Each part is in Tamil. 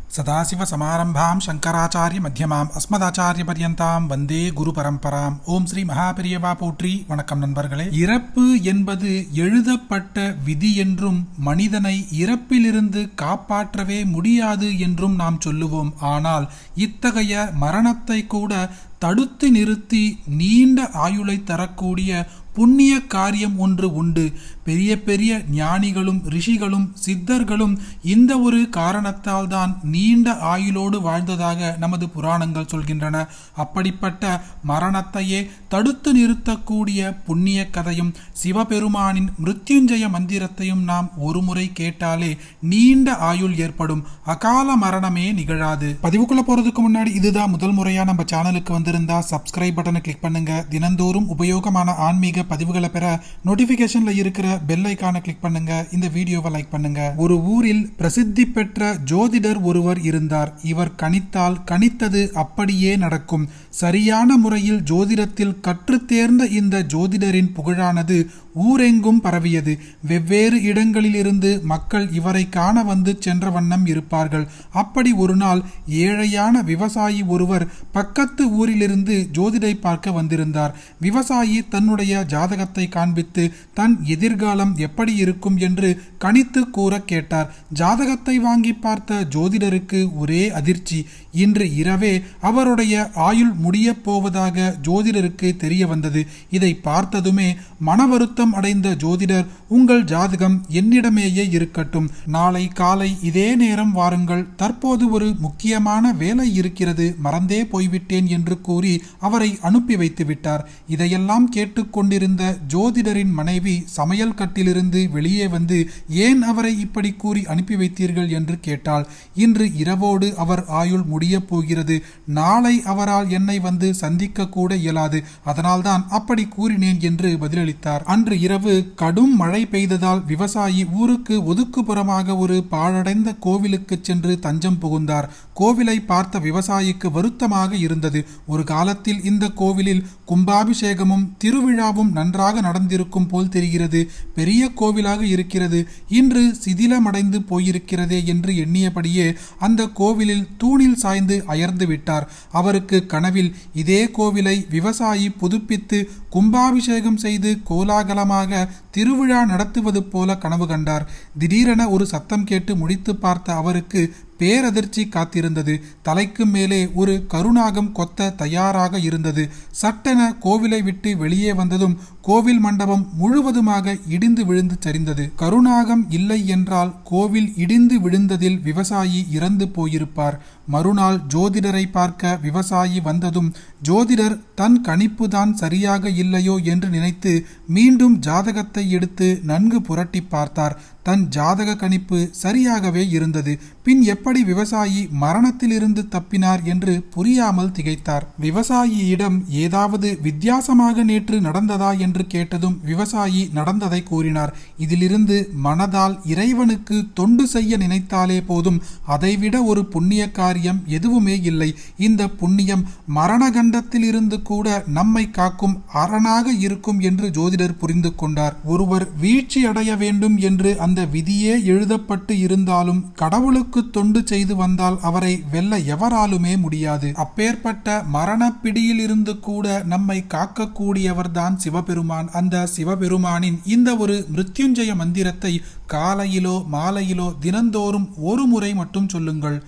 सदाशिवसमारम्भां शंकराचार्यमध्यमाम् अस्मदाचार्यपर्यन्तां वन्दे गुरुपरम्पराम् ஓம் ஸ்ரீ மகாபெரியவா போற்றி. வணக்கம் நண்பர்களே. இறப்பு என்பது எழுதப்பட்ட விதி என்றும் மனிதனை இறப்பிலிருந்து காப்பாற்றவே முடியாது என்றும் நாம் சொல்லுவோம். ஆனால் இத்தகைய மரணத்தை கூட தடுத்து நிறுத்தி நீண்ட ஆயுளை தரக்கூடிய புண்ணிய காரியம் ஒன்று உண்டு. பெரிய பெரிய ஞானிகளும் ரிஷிகளும் சித்தர்களும் இந்த ஒரு காரணத்தால் தான் நீண்ட ஆயுளோடு வாழ்ந்ததாக நமது புராணங்கள் சொல்கின்றன. அப்படிப்பட்ட மரணத்தையே தடுத்து நிறுத்தக்கூடிய புண்ணிய கதையும் சிவபெருமானின் மிருத்யுஞ்சய மந்திரத்தையும் நாம் ஒருமுறை கேட்டாலே நீண்ட ஆயுள் ஏற்படும், அகால மரணமே நிகழாது. பதிவுக்குள்ள போறதுக்கு முன்னாடி இதுதான் முதல் முறையா நம்ம சேனலுக்கு வந்திருந்தா சப்ஸ்கிரைப் பட்டனை கிளிக் பண்ணுங்க. தினந்தோறும் உபயோகமான ஆன்மீக பதிவுகளை பெற நோட்டிபிகேஷன்ல இருக்கிற பெல் ஐகானை கிளிக் பண்ணுங்க. இந்த வீடியோவை லைக் பண்ணுங்க. ஒரு ஊரில் பிரசித்தி பெற்ற ஜோதிடர் ஒருவர் இருந்தார். இவர் கணித்தால் கணித்தது அப்படியே நடக்கும். சரியான முறையில் ஜோதிடத்தில் கற்று தேர்ந்த இந்த ஜோதிடரின் புகழானது ஊரெங்கும் பரவியது. வெவ்வேறு இடங்களில் இருந்து மக்கள் இவரை காண வந்து சென்ற வண்ணம் இருப்பார்கள். அப்படி ஒரு நாள் ஏழையான விவசாயி ஒருவர் பக்கத்து ஊரிலிருந்து ஜோதிடரை பார்க்க வந்திருந்தார். விவசாயி தன்னுடைய ஜாதகத்தை காண்பித்து தன் எதிர்காலம் எப்படி இருக்கும் என்று கணித்து கூற கேட்டார். ஜாதகத்தை வாங்கி பார்த்த ஜோதிடருக்கு ஒரே அதிர்ச்சி. இன்று இரவே அவருடைய ஆயுள் முடிய போவதாக ஜோதிடருக்கு தெரிய வந்தது. இதை பார்த்ததுமே மன வருத்தம் அடைந்த ஜோதிடர், உங்கள் ஜாதகம் என்னிடமேயே இருக்கட்டும், நாளை காலை இதே நேரம் வாருங்கள், தற்போது ஒரு முக்கியமான வேலை இருக்கிறது, மறந்தே போய்விட்டேன் என்று கூறி அவரை அனுப்பி வைத்து விட்டார். இதையெல்லாம் கேட்டுக்கொண்டிருந்த ஜோதிடரின் மனைவி சமையல் கட்டிலிருந்து வெளியே வந்து, ஏன் அவரை இப்படி கூறி அனுப்பி வைத்தீர்கள் என்று கேட்டாள். இன்று இரவோடு அவர் ஆயுள் முடிய போகிறது, நாளை அவரால் என்னை வந்து சந்திக்க கூட இயலாது, அதனால்தான் அப்படி கூறினேன் என்று பதிலளித்தார். அன்று இரவு கடும் மழை பெய்ததால் விவசாயி ஊருக்கு ஒதுக்குப்புறமாக ஒரு பாழடைந்த கோவிலுக்கு சென்று தஞ்சம் புகுந்தார். கோவிலை பார்த்த விவசாயிக்கு வருத்தமாக இருந்தது. ஒரு காலத்தில் இந்த கோவிலில் கும்பாபிஷேகமும் திருவிழாவும் நன்றாக நடந்திருக்கும் போல் தெரிகிறது. பெரிய கோவிலாக இருக்கிறது, இன்று சிதிலமடைந்து போயிருக்கிறதே என்று எண்ணியபடியே அந்த கோவிலில் தூணில் சாய்ந்து அயர்ந்து விட்டார். அவருக்கு கனவில் இதே கோவிலை விவசாயி புதுப்பித்து கும்பாபிஷேகம் செய்து கோலாகலமாக திருவிழா நடத்துவது போல கனவு கண்டார். திடீரென ஒரு சத்தம் கேட்டு முடித்து பார்த்த அவருக்கு பேரதிர்ச்சி காத்திருந்தது. தலைக்கு மேலே ஒரு கருநாகம் கொத்த தயாராக இருந்தது. சட்டென கோவிலை விட்டு வெளியே வந்ததும் கோவில் மண்டபம் முழுவதுமாக இடிந்து விழுந்து சரிந்தது. கருநாகம் இல்லை என்றால் கோவில் இடிந்து விழுந்ததில் விவசாயி இறந்து போயிருப்பார். மறுநாள் ஜோதிடரை பார்க்க விவசாயி வந்ததும் ஜோதிடர் தன் கணிப்பு தான் சரியாக இல்லையோ என்று நினைத்து மீண்டும் ஜாதகத்தை எடுத்து நன்கு புரட்டி பார்த்தார். தன் ஜாதக கணிப்பு சரியாகவே இருந்தது. பின் எப்படி விவசாயி மரணத்தில் இருந்து தப்பினார் என்று புரியாமல் திகைத்தார். விவசாயியிடம் ஏதாவது வித்தியாசமாக நேற்று நடந்ததா என்று கேட்டதும் விவசாயி நடந்ததை கூறினார். இதிலிருந்து மனதால் இறைவனுக்கு தொண்டு செய்ய நினைத்தாலே போதும், அதைவிட ஒரு புண்ணிய காரியம் எதுவுமே இல்லை. இந்த புண்ணியம் மரணகண்டத்தில் இருந்து கூட நம்மை காக்கும் அரணாக இருக்கும் என்று ஜோதிடர் புரிந்து கொண்டார். ஒருவர் வீழ்ச்சி அடைய வேண்டும் என்று அந்த விதியே எழுதப்பட்டு இருந்தாலும் கடவுளுக்கு தொண்டு செய்து வந்தால் அவரை வெல்ல எவராலுமே முடியாது. அப்பேற்பட்ட மரண பிடியில் இருந்து கூட நம்மை காக்கக்கூடியவர்தான் சிவபெருமான். அந்த சிவபெருமானின் இந்த ஒரு மிருத்யுஞ்சய மந்திரத்தை காலையிலோ மாலையிலோ தினந்தோறும் ஒரு முறை மட்டும் சொல்லுங்கள்.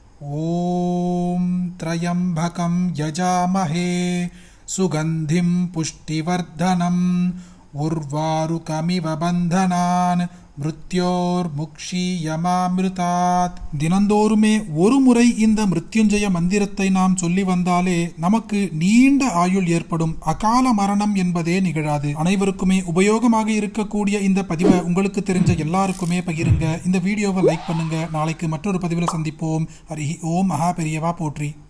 ஓம் த்ரயம்பகம் யஜாமஹே சுகந்திம் புஷ்டிவர்தனம் உர்வாருகமிவ பந்தனான் மிருத்யோர் முக்ஷீயமாமிருதாத். தினந்தோறுமே ஒரு முறை இந்த மிருத்யுஞ்சய மந்திரத்தை நாம் சொல்லி வந்தாலே நமக்கு நீண்ட ஆயுள் ஏற்படும், அகால மரணம் என்பதே நிகழாது. அனைவருக்குமே உபயோகமாக இருக்கக்கூடிய இந்த பதிவை உங்களுக்கு தெரிஞ்ச எல்லாருக்குமே பகிருங்க. இந்த வீடியோவை லைக் பண்ணுங்க. நாளைக்கு மற்றொரு பதிவில் சந்திப்போம். ஹரி ஓம் மகாபெரியவா போற்றி.